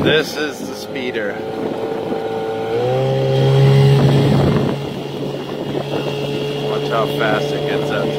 This is the speeder. Watch how fast it gets up.